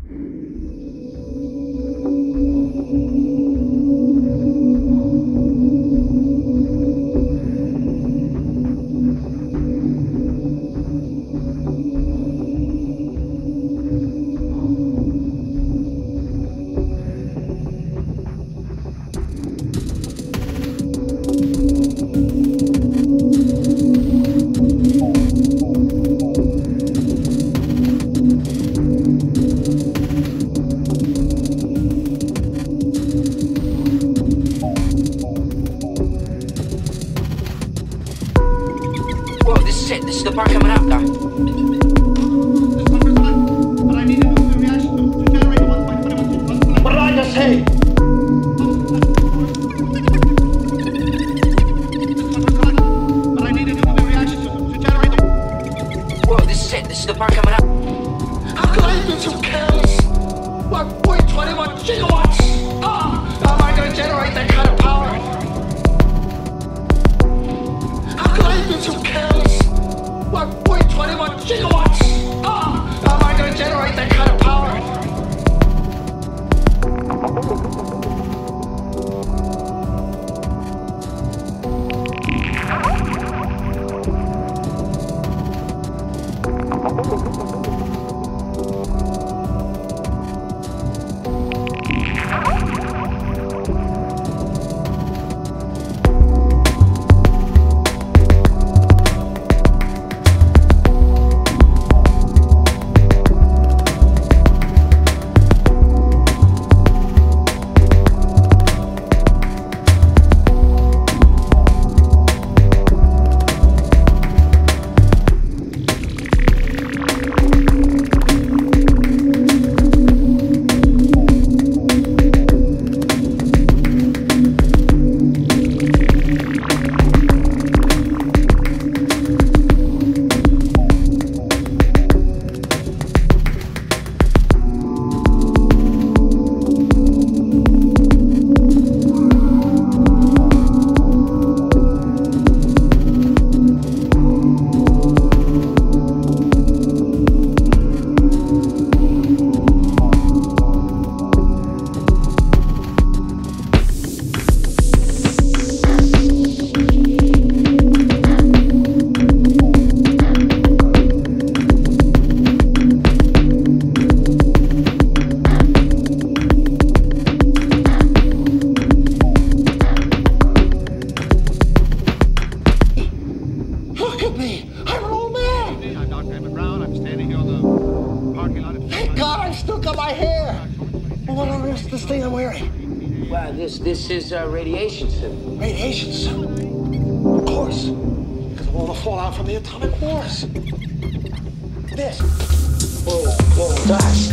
This is the part coming up, guy. What did I just say? Whoa, this is it. This is the part coming up. How could I have been so careless? 1.21 gigawatts! How am I going to generate that kind of power? How could I have been so careless? 1.21 gigawatts! How am I going to generate that kind of power? This is a radiation suit. Radiation suit? Of course. Because of all the fallout from the atomic wars. This. Whoa, dust.